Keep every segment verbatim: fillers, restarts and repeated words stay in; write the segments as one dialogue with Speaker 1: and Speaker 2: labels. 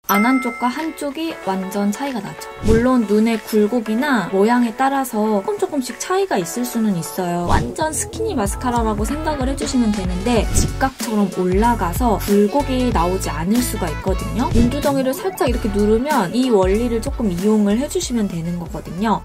Speaker 1: 안 한쪽과 한쪽이 완전 차이가 나죠. 물론 눈의 굴곡이나 모양에 따라서 조금 조금씩 차이가 있을 수는 있어요. 완전 스키니 마스카라라고 생각을 해주시면 되는데 직각처럼 올라가서 굴곡이 나오지 않을 수가 있거든요. 눈두덩이를 살짝 이렇게 누르면 이 원리를 조금 이용을 해주시면 되는 거거든요.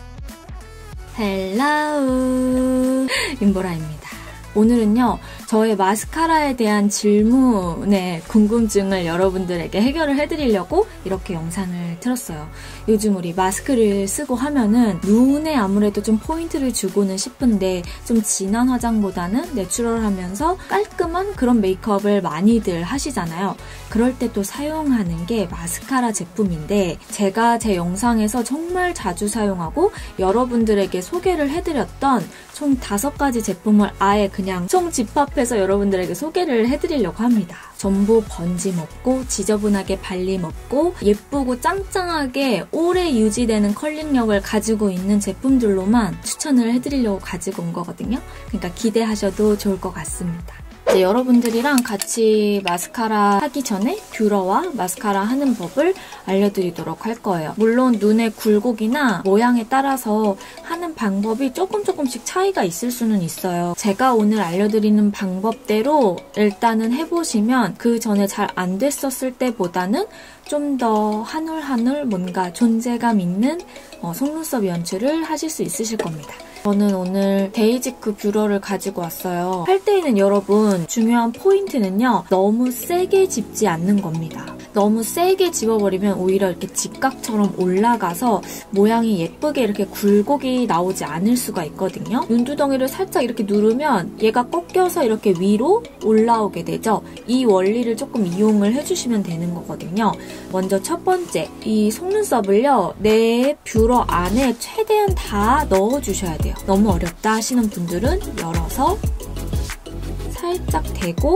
Speaker 1: 헬로우 윤보라입니다. 오늘은요, 저의 마스카라에 대한 질문에 궁금증을 여러분들에게 해결을 해드리려고 이렇게 영상을 틀었어요. 요즘 우리 마스크를 쓰고 하면은 눈에 아무래도 좀 포인트를 주고는 싶은데 좀 진한 화장보다는 내추럴하면서 깔끔한 그런 메이크업을 많이들 하시잖아요. 그럴 때 또 사용하는 게 마스카라 제품인데 제가 제 영상에서 정말 자주 사용하고 여러분들에게 소개를 해드렸던 총 다섯 가지 제품을 아예 그냥 총 집합해서 여러분들에게 소개를 해드리려고 합니다. 전부 번짐 없고 지저분하게 발림 없고 예쁘고 짱짱하게 오래 유지되는 컬링력을 가지고 있는 제품들로만 추천을 해드리려고 가지고 온 거거든요. 그러니까 기대하셔도 좋을 것 같습니다. 이제 여러분들이랑 같이 마스카라 하기 전에 뷰러와 마스카라 하는 법을 알려드리도록 할 거예요. 물론 눈의 굴곡이나 모양에 따라서 하는 방법이 조금 조금씩 차이가 있을 수는 있어요. 제가 오늘 알려드리는 방법대로 일단은 해보시면 그 전에 잘 안 됐었을 때보다는 좀 더 한 올 한 올 뭔가 존재감 있는 어, 속눈썹 연출을 하실 수 있으실 겁니다. 저는 오늘 데이지크 뷰러를 가지고 왔어요. 할 때에는 여러분 중요한 포인트는요. 너무 세게 집지 않는 겁니다. 너무 세게 집어버리면 오히려 이렇게 직각처럼 올라가서 모양이 예쁘게 이렇게 굴곡이 나오지 않을 수가 있거든요. 눈두덩이를 살짝 이렇게 누르면 얘가 꺾여서 이렇게 위로 올라오게 되죠. 이 원리를 조금 이용을 해주시면 되는 거거든요. 먼저 첫 번째, 이 속눈썹을요. 내 뷰러 안에 최대한 다 넣어주셔야 돼요. 너무 어렵다 하시는 분들은 열어서 살짝 대고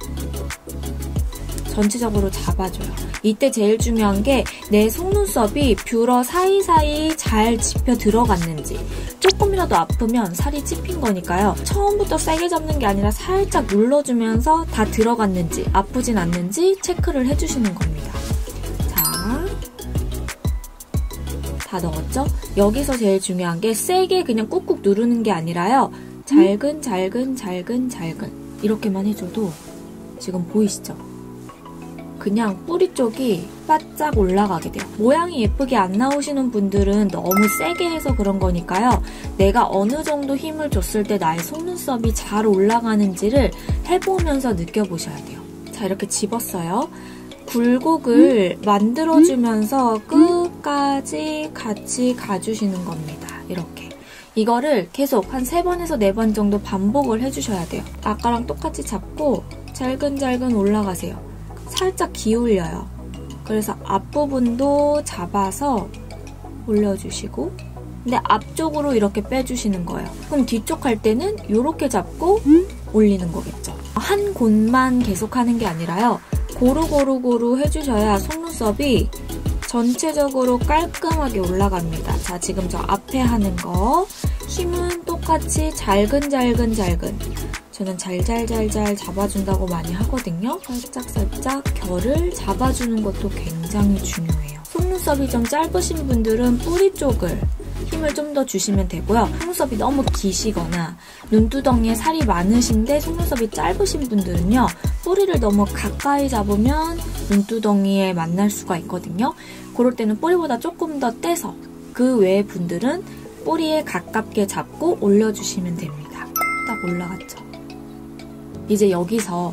Speaker 1: 전체적으로 잡아줘요. 이때 제일 중요한 게 내 속눈썹이 뷰러 사이사이 잘 집혀 들어갔는지. 조금이라도 아프면 살이 찝힌 거니까요. 처음부터 세게 잡는 게 아니라 살짝 눌러주면서 다 들어갔는지 아프진 않는지 체크를 해주시는 겁니다. 자, 다 넣었죠? 여기서 제일 중요한 게 세게 그냥 꾹꾹 누르는 게 아니라요. 잘근 잘근 잘근 잘근 이렇게만 해줘도 지금 보이시죠? 그냥 뿌리 쪽이 바짝 올라가게 돼요. 모양이 예쁘게 안 나오시는 분들은 너무 세게 해서 그런 거니까요. 내가 어느 정도 힘을 줬을 때 나의 속눈썹이 잘 올라가는지를 해보면서 느껴보셔야 돼요. 자, 이렇게 집었어요. 굴곡을 만들어주면서 끝까지 같이 가주시는 겁니다. 이렇게. 이거를 계속 한 세 번에서 네 번 정도 반복을 해주셔야 돼요. 아까랑 똑같이 잡고 잘근잘근 올라가세요. 살짝 기울여요. 그래서 앞부분도 잡아서 올려주시고 근데 앞쪽으로 이렇게 빼주시는 거예요. 그럼 뒤쪽 할 때는 이렇게 잡고 올리는 거겠죠. 한 곳만 계속 하는 게 아니라요. 고루고루고루 해주셔야 속눈썹이 전체적으로 깔끔하게 올라갑니다. 자, 지금 저 앞에 하는 거 힘은 똑같이 잘근잘근잘근 저는 잘잘잘잘 잡아준다고 많이 하거든요. 살짝살짝 결을 잡아주는 것도 굉장히 중요해요. 속눈썹이 좀 짧으신 분들은 뿌리 쪽을 힘을 좀 더 주시면 되고요. 속눈썹이 너무 기시거나 눈두덩이에 살이 많으신데 속눈썹이 짧으신 분들은요. 뿌리를 너무 가까이 잡으면 눈두덩이에 만날 수가 있거든요. 그럴 때는 뿌리보다 조금 더 떼서 그 외의 분들은 뿌리에 가깝게 잡고 올려주시면 됩니다. 딱 올라갔죠. 이제 여기서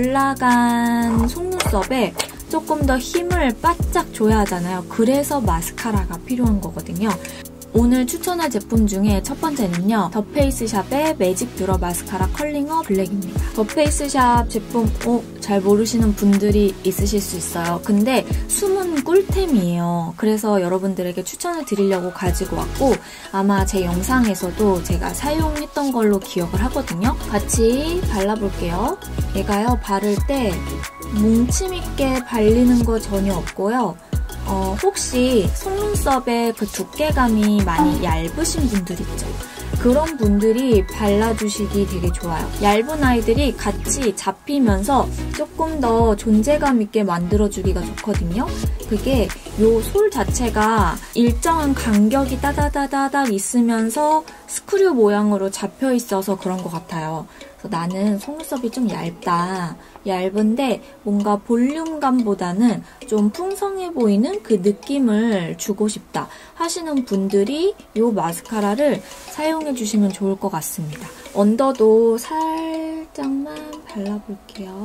Speaker 1: 올라간 속눈썹에 조금 더 힘을 바짝 줘야 하잖아요. 그래서 마스카라가 필요한 거거든요. 오늘 추천할 제품 중에 첫 번째는요. 더 페이스샵의 매직 뷰러 마스카라 컬링어 블랙입니다. 더 페이스샵 제품 어, 잘 모르시는 분들이 있으실 수 있어요. 근데 숨은 꿀템이에요. 그래서 여러분들에게 추천을 드리려고 가지고 왔고 아마 제 영상에서도 제가 사용했던 걸로 기억을 하거든요. 같이 발라볼게요. 얘가요. 바를 때 뭉침 있게 발리는 거 전혀 없고요. 어, 혹시 속눈썹의 그 두께감이 많이 얇으신 분들 있죠? 그런 분들이 발라주시기 되게 좋아요. 얇은 아이들이 같이 잡히면서 조금 더 존재감 있게 만들어주기가 좋거든요. 그게 요 솔 자체가 일정한 간격이 따다다다닥 있으면서 스크류 모양으로 잡혀 있어서 그런 것 같아요. 그래서 나는 속눈썹이 좀 얇다. 얇은데 뭔가 볼륨감보다는 좀 풍성해 보이는 그 느낌을 주고 싶다 하시는 분들이 이 마스카라를 사용해 주시면 좋을 것 같습니다. 언더도 살짝만 발라볼게요.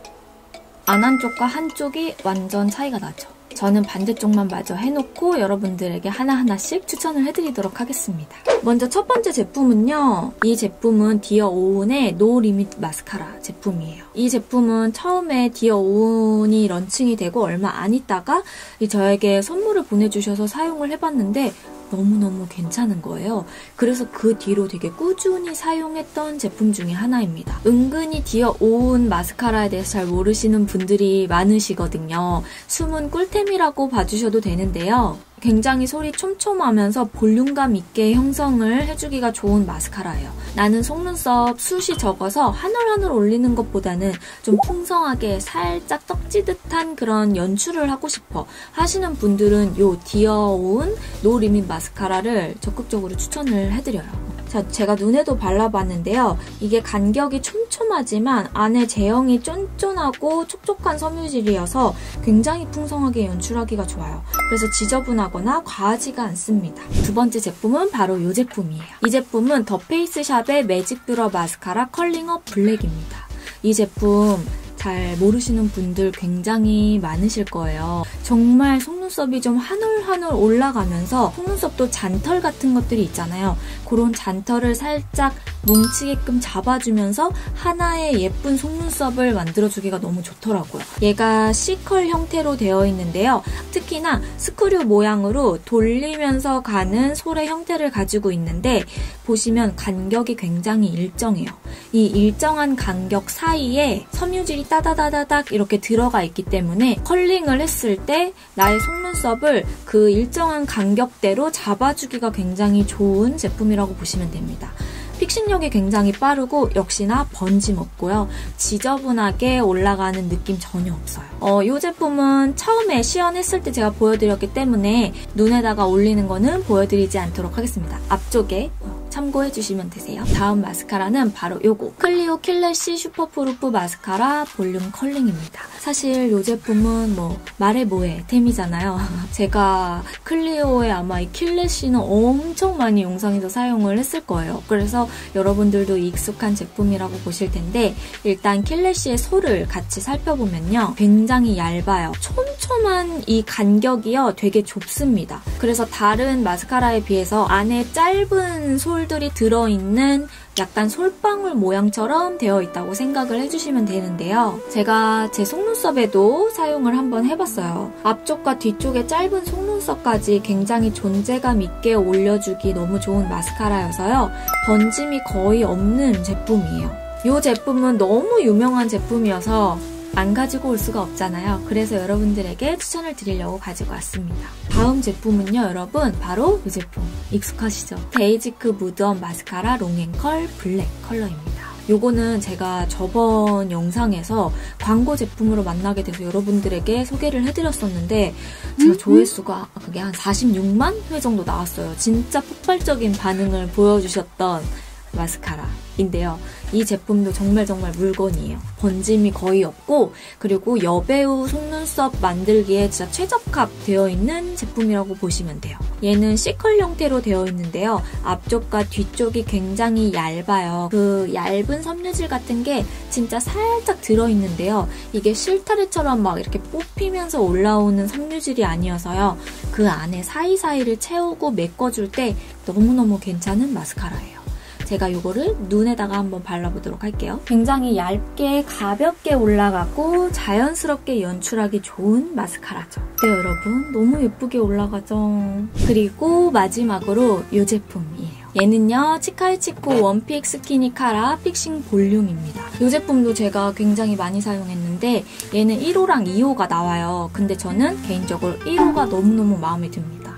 Speaker 1: 안 한쪽과 한쪽이 완전 차이가 나죠. 저는 반대쪽만 마저 해놓고 여러분들에게 하나하나씩 추천을 해드리도록 하겠습니다. 먼저 첫 번째 제품은요. 이 제품은 디어 오운의 노 리밋 마스카라 제품이에요. 이 제품은 처음에 디어 오운이 런칭이 되고 얼마 안 있다가 저에게 선물을 보내주셔서 사용을 해봤는데 너무너무 괜찮은 거예요. 그래서 그 뒤로 되게 꾸준히 사용했던 제품 중에 하나입니다. 은근히 디어 오운 마스카라에 대해서 잘 모르시는 분들이 많으시거든요. 숨은 꿀템이라고 봐주셔도 되는데요. 굉장히 솔이 촘촘하면서 볼륨감 있게 형성을 해주기가 좋은 마스카라예요. 나는 속눈썹 숱이 적어서 하늘하늘 올리는 것보다는 좀 풍성하게 살짝 떡지듯한 그런 연출을 하고 싶어 하시는 분들은 요 디어 오운 노 리밋 마스카라를 적극적으로 추천을 해드려요. 자, 제가 눈에도 발라봤는데요. 이게 간격이 촘촘하지만 안에 제형이 쫀쫀하고 촉촉한 섬유질이어서 굉장히 풍성하게 연출하기가 좋아요. 그래서 지저분하거나 과하지가 않습니다. 두 번째 제품은 바로 이 제품이에요. 이 제품은 더 페이스샵의 매직 뷰러 마스카라 컬링업 블랙입니다. 이 제품 잘 모르시는 분들 굉장히 많으실 거예요. 정말 속눈썹이 좀 하늘하늘 올라가면서 속눈썹도 잔털 같은 것들이 있잖아요. 그런 잔털을 살짝 뭉치게끔 잡아주면서 하나의 예쁜 속눈썹을 만들어주기가 너무 좋더라고요. 얘가 C컬 형태로 되어 있는데요. 특히나 스크류 모양으로 돌리면서 가는 솔의 형태를 가지고 있는데 보시면 간격이 굉장히 일정해요. 이 일정한 간격 사이에 섬유질이 따다다다닥 이렇게 들어가 있기 때문에 컬링을 했을 때 나의 속눈썹을 그 일정한 간격대로 잡아주기가 굉장히 좋은 제품이라고 보시면 됩니다. 픽싱력이 굉장히 빠르고 역시나 번짐 없고요. 지저분하게 올라가는 느낌 전혀 없어요. 어, 이 제품은 처음에 시연했을 때 제가 보여드렸기 때문에 눈에다가 올리는 거는 보여드리지 않도록 하겠습니다. 앞쪽에 참고해주시면 되세요. 다음 마스카라는 바로 요거 클리오 킬래시 슈퍼프루프 마스카라 볼륨 컬링입니다. 사실 이 제품은 뭐 말해 뭐해 템이잖아요. 제가 클리오의 아마 이 킬래시는 엄청 많이 영상에서 사용을 했을 거예요. 그래서 여러분들도 익숙한 제품이라고 보실 텐데 일단 킬래시의 솔을 같이 살펴보면요. 굉장히 얇아요. 촘촘한 이 간격이요. 되게 좁습니다. 그래서 다른 마스카라에 비해서 안에 짧은 솔들이 들어있는 약간 솔방울 모양처럼 되어 있다고 생각을 해주시면 되는데요. 제가 제 속눈썹에도 사용을 한번 해봤어요. 앞쪽과 뒤쪽에 짧은 속눈썹까지 굉장히 존재감 있게 올려주기 너무 좋은 마스카라여서요. 번짐이 거의 없는 제품이에요. 이 제품은 너무 유명한 제품이어서 안 가지고 올 수가 없잖아요. 그래서 여러분들에게 추천을 드리려고 가지고 왔습니다. 다음 제품은요, 여러분 바로 이 제품 익숙하시죠? 데이지크 무드업 마스카라 롱앤컬 블랙 컬러입니다. 요거는 제가 저번 영상에서 광고 제품으로 만나게 돼서 여러분들에게 소개를 해드렸었는데 제가 조회수가 그게 한 사십육만 회 정도 나왔어요. 진짜 폭발적인 반응을 보여주셨던 마스카라인데요. 이 제품도 정말 정말 물건이에요. 번짐이 거의 없고 그리고 여배우 속눈썹 만들기에 진짜 최적합되어 있는 제품이라고 보시면 돼요. 얘는 C컬 형태로 되어 있는데요. 앞쪽과 뒤쪽이 굉장히 얇아요. 그 얇은 섬유질 같은 게 진짜 살짝 들어있는데요. 이게 실타래처럼 막 이렇게 뽑히면서 올라오는 섬유질이 아니어서요. 그 안에 사이사이를 채우고 메꿔줄 때 너무너무 괜찮은 마스카라예요. 제가 이거를 눈에다가 한번 발라보도록 할게요. 굉장히 얇게 가볍게 올라가고 자연스럽게 연출하기 좋은 마스카라죠. 네 여러분 너무 예쁘게 올라가죠. 그리고 마지막으로 이 제품이에요. 얘는요 치카이치코 원픽 스키니 카라 픽싱 볼륨입니다. 이 제품도 제가 굉장히 많이 사용했는데 얘는 일 호랑 이 호가 나와요. 근데 저는 개인적으로 일 호가 너무너무 마음에 듭니다.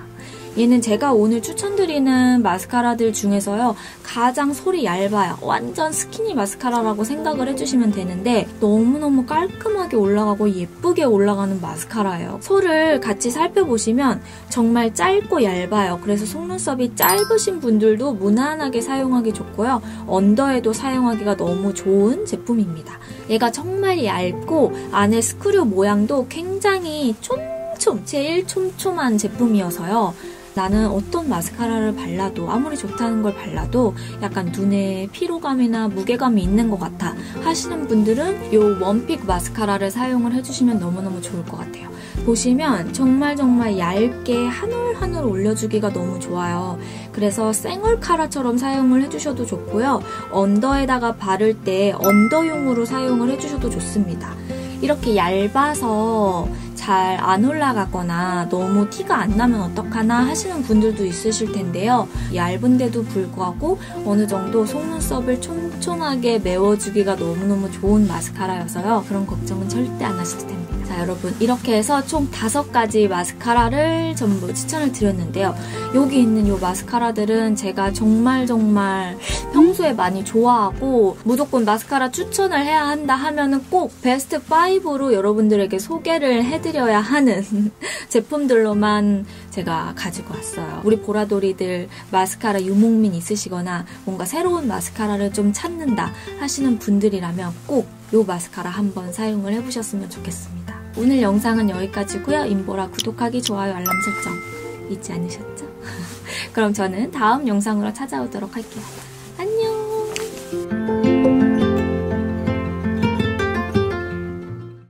Speaker 1: 얘는 제가 오늘 추천드리는 마스카라들 중에서요 가장 솔이 얇아요. 완전 스키니 마스카라라고 생각을 해주시면 되는데 너무너무 깔끔하게 올라가고 예쁘게 올라가는 마스카라예요. 솔을 같이 살펴보시면 정말 짧고 얇아요. 그래서 속눈썹이 짧으신 분들도 무난하게 사용하기 좋고요. 언더에도 사용하기가 너무 좋은 제품입니다. 얘가 정말 얇고 안에 스크류 모양도 굉장히 촘촘, 제일 촘촘한 제품이어서요. 나는 어떤 마스카라를 발라도 아무리 좋다는 걸 발라도 약간 눈에 피로감이나 무게감이 있는 것 같아 하시는 분들은 이 원픽 마스카라를 사용을 해주시면 너무너무 좋을 것 같아요. 보시면 정말 정말 얇게 한 올 한 올 올려주기가 너무 좋아요. 그래서 생얼카라처럼 사용을 해주셔도 좋고요. 언더에다가 바를 때 언더용으로 사용을 해주셔도 좋습니다. 이렇게 얇아서 잘 안 올라가거나 너무 티가 안 나면 어떡하나 하시는 분들도 있으실 텐데요. 얇은데도 불구하고 어느 정도 속눈썹을 촘촘하게 메워주기가 너무너무 좋은 마스카라여서요. 그런 걱정은 절대 안 하셔도 됩니다. 자, 여러분 이렇게 해서 총 다섯 가지 마스카라를 전부 추천을 드렸는데요. 여기 있는 이 마스카라들은 제가 정말 정말 평소에 많이 좋아하고 무조건 마스카라 추천을 해야 한다 하면은 꼭 베스트 파이브로 여러분들에게 소개를 해드려야 하는 제품들로만 제가 가지고 왔어요. 우리 보라돌이들 마스카라 유목민 있으시거나 뭔가 새로운 마스카라를 좀 찾는다 하시는 분들이라면 꼭 이 마스카라 한번 사용을 해보셨으면 좋겠습니다. 오늘 영상은 여기까지고요. 임보라 구독하기, 좋아요, 알람 설정 잊지 않으셨죠? 그럼 저는 다음 영상으로 찾아오도록 할게요.